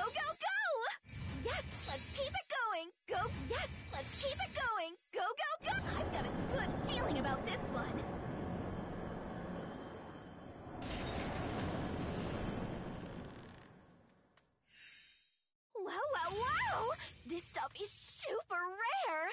go, go! Yes, let's keep it going! Go! Yes, let's keep it going! Go, go, go! I've got a good feeling about this one. Wow, wow, wow! This stuff is super rare!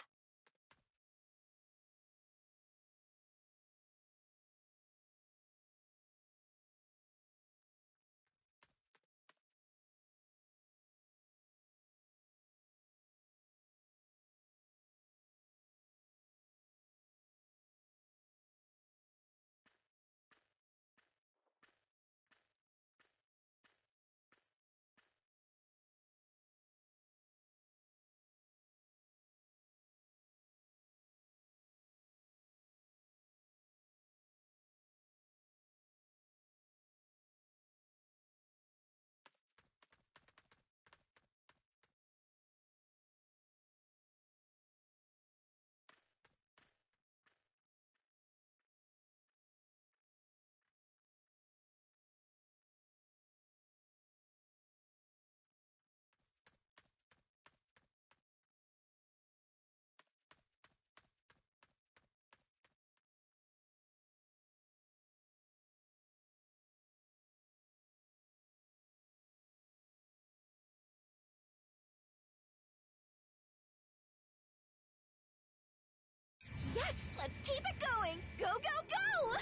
Yes, let's keep it going! Go, go, go!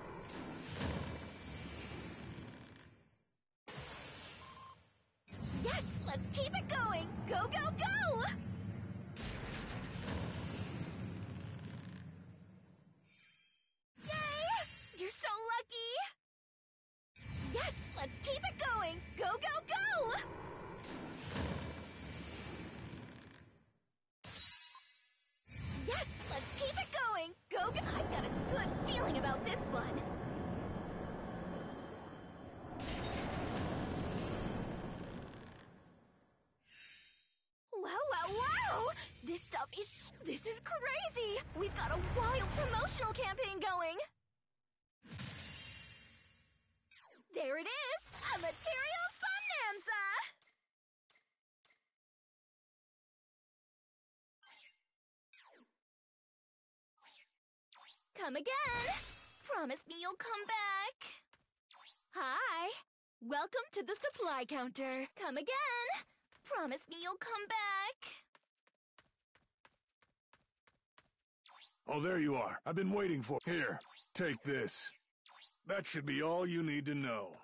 Yes, let's keep it going! Go, go, go! Yay! You're so lucky! Yes, let's keep it going! Go, go, go! Yes, let's keep it going! Go, go! I've got a good feeling about this one. Wow, wow, wow! This is crazy! We've got a wild promotional campaign going! There it is! A material bonanza! Come again! Promise me you'll come back! Hi! Welcome to the supply counter. Come again! Promise me you'll come back! Oh, there you are. I've been waiting for... Here, take this. That should be all you need to know.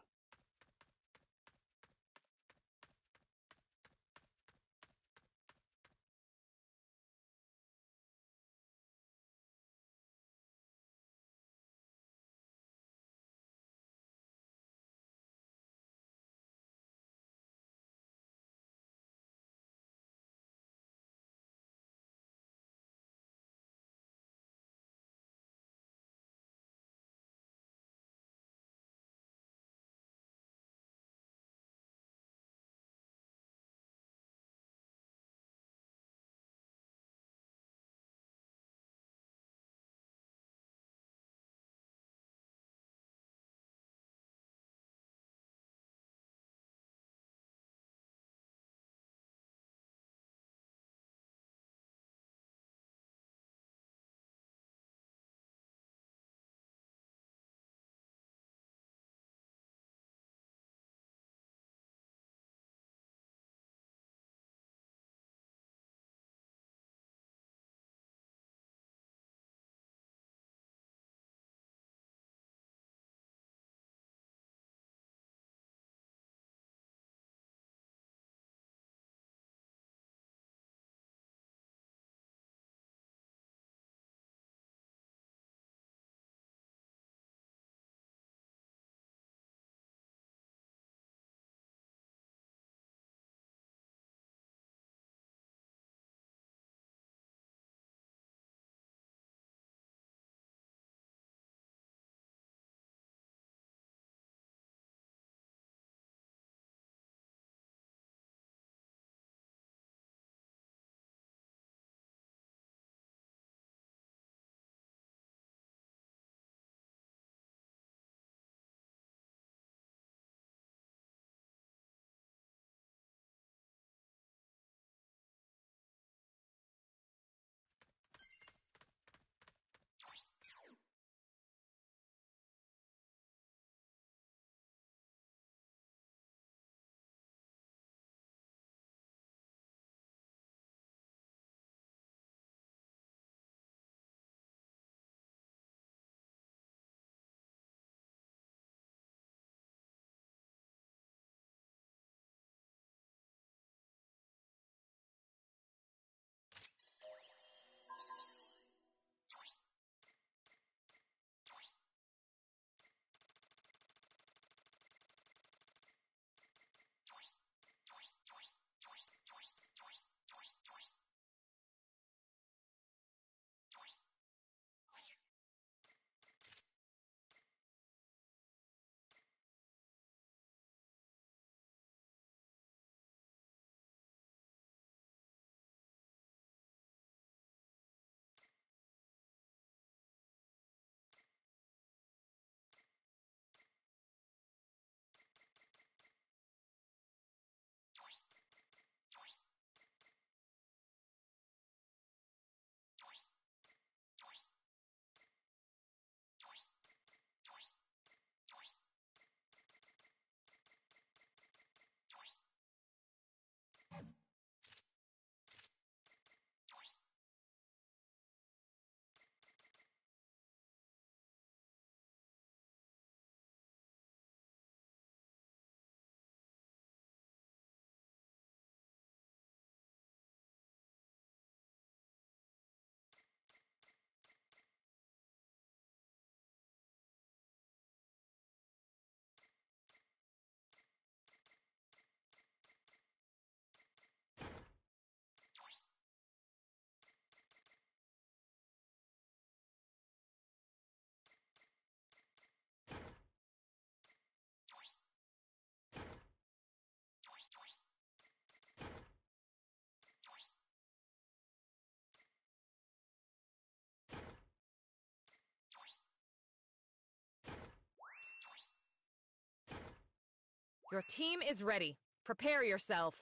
Your team is ready. Prepare yourself.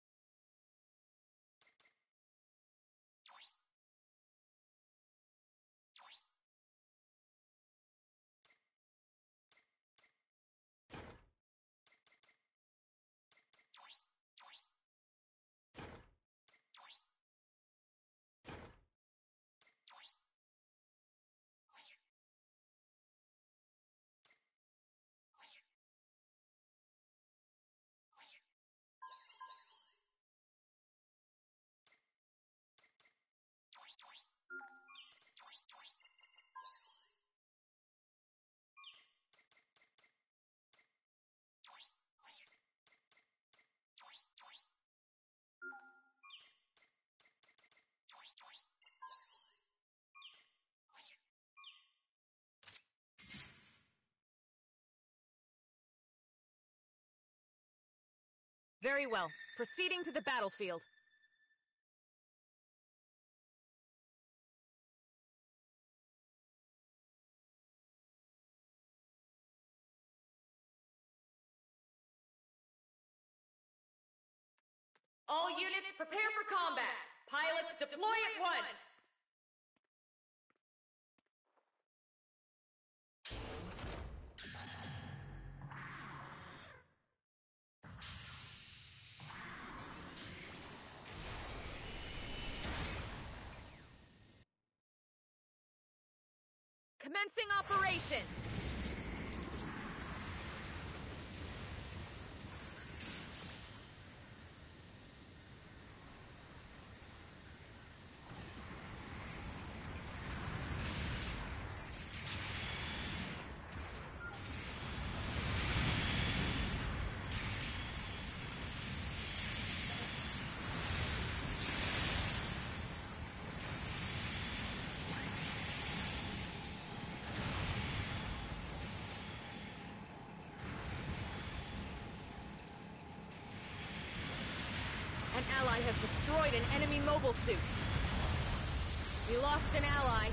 Very well. Proceeding to the battlefield. All units prepare for combat. Pilots deploy at once. Commencing operation. An ally has destroyed an enemy mobile suit. We lost an ally.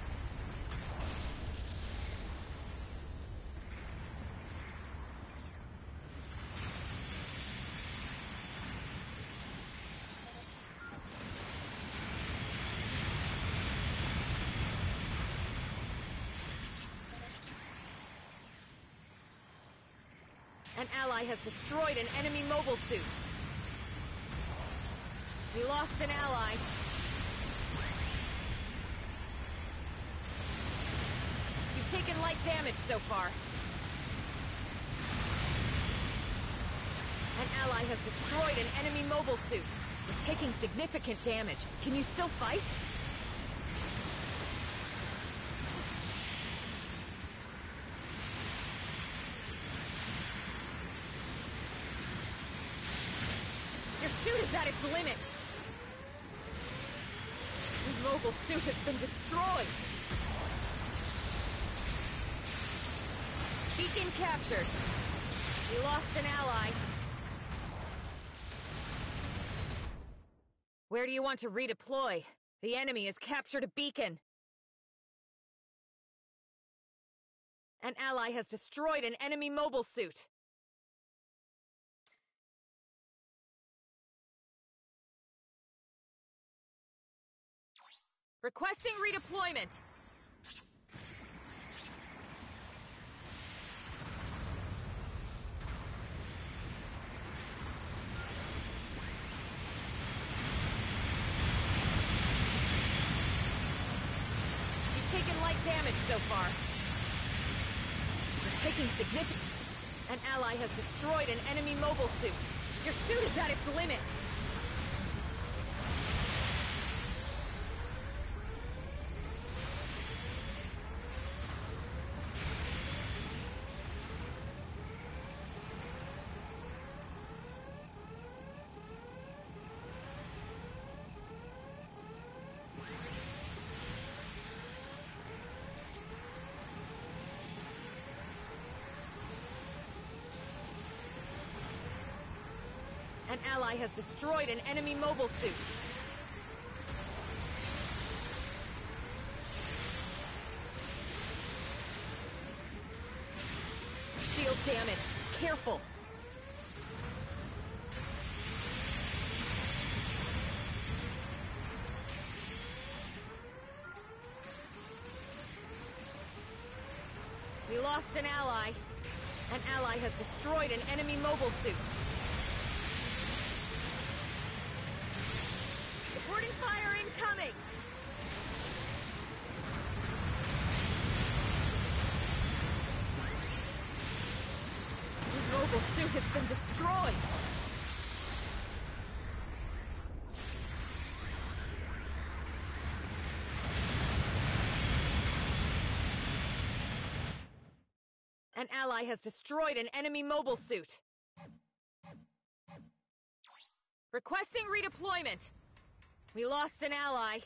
An ally has destroyed an enemy mobile suit. We lost an ally. You've taken light damage so far. An ally has destroyed an enemy mobile suit. You're taking significant damage. Can you still fight? Your suit is at its limit. Your mobile suit has been destroyed. Beacon captured. We lost an ally. Where do you want to redeploy? The enemy has captured a beacon. An ally has destroyed an enemy mobile suit. Requesting redeployment. You've taken light damage so far. You're taking significant... An ally has destroyed an enemy mobile suit. Your suit is at its limit. An ally has destroyed an enemy mobile suit. Shield damage. Careful. lost an ally. An ally has destroyed an enemy mobile suit. Supporting fire incoming! His mobile suit has been destroyed! An ally has destroyed an enemy mobile suit. Requesting redeployment. We lost an ally.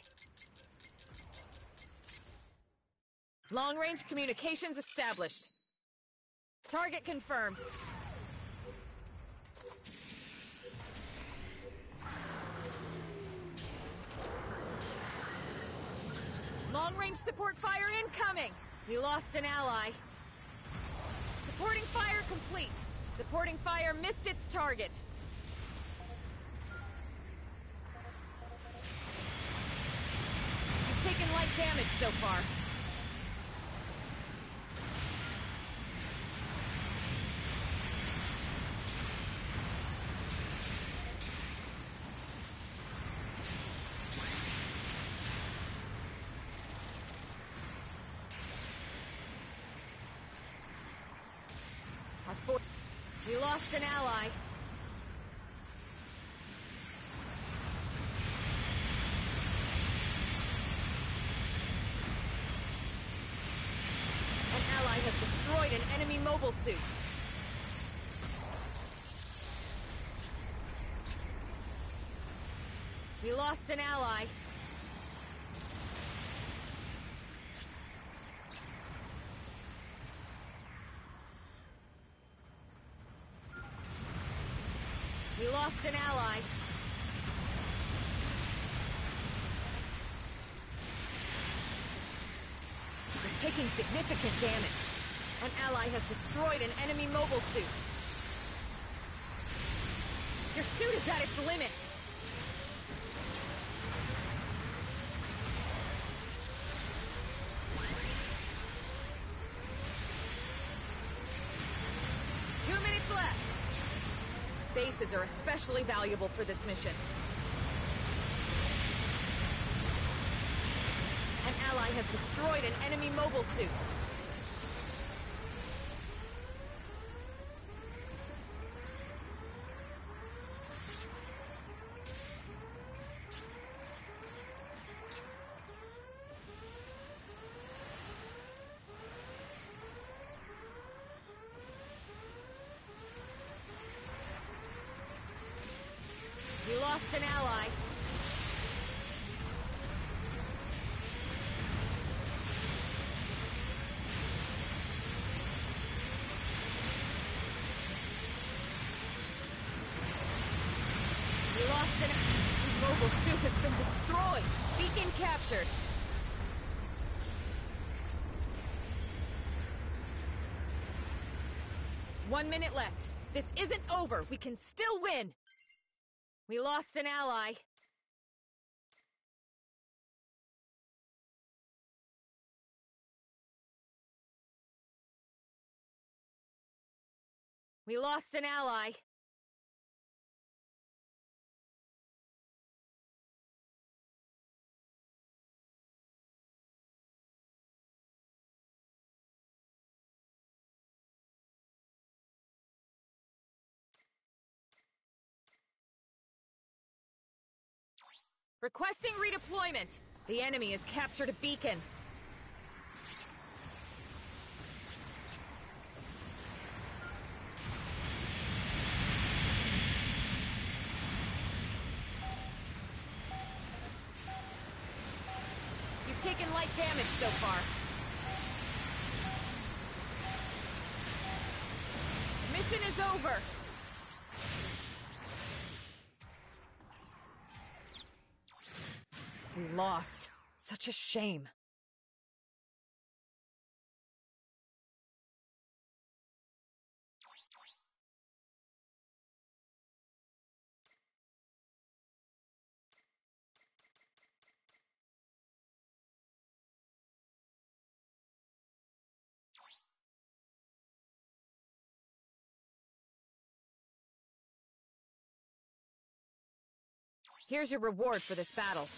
Long-range communications established. Target confirmed. Long-range support fire incoming. We lost an ally. Supporting fire complete. Supporting fire missed its target. You've taken light damage so far. We lost an ally. An ally has destroyed an enemy mobile suit. We lost an ally. We lost an ally. We're taking significant damage. An ally has destroyed an enemy mobile suit. Your suit is at its limit. Bases are especially valuable for this mission. An ally has destroyed an enemy mobile suit. We lost an ally. We lost an... His mobile suit has been destroyed. Beacon captured. One minute left. This isn't over. We can still win. We lost an ally. We lost an ally. Requesting redeployment. The enemy has captured a beacon. You've taken light damage so far. Mission is over. We lost. Such a shame. Here's your reward for this battle.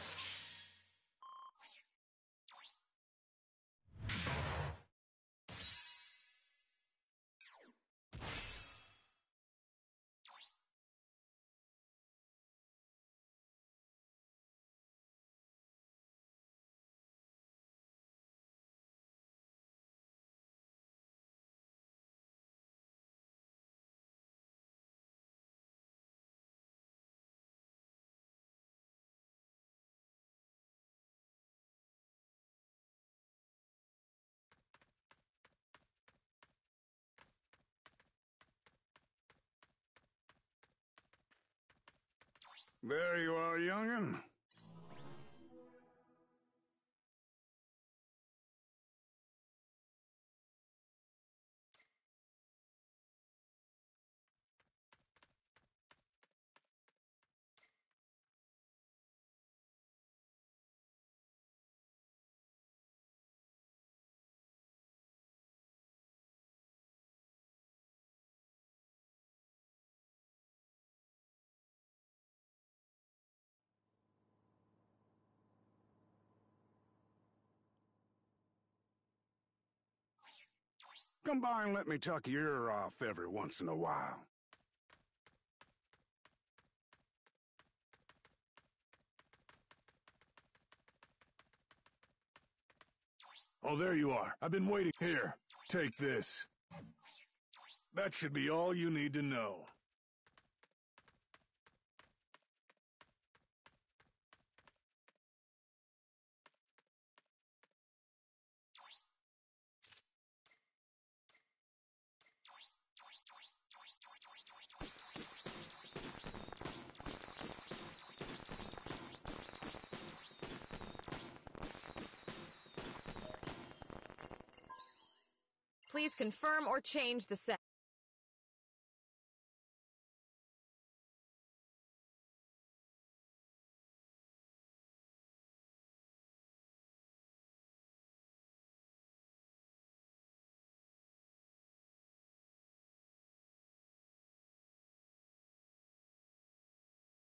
There you are, young'un. Come by and let me tuck your ear off every once in a while. Oh, there you are. I've been waiting. Here, take this. That should be all you need to know. Please confirm or change the set.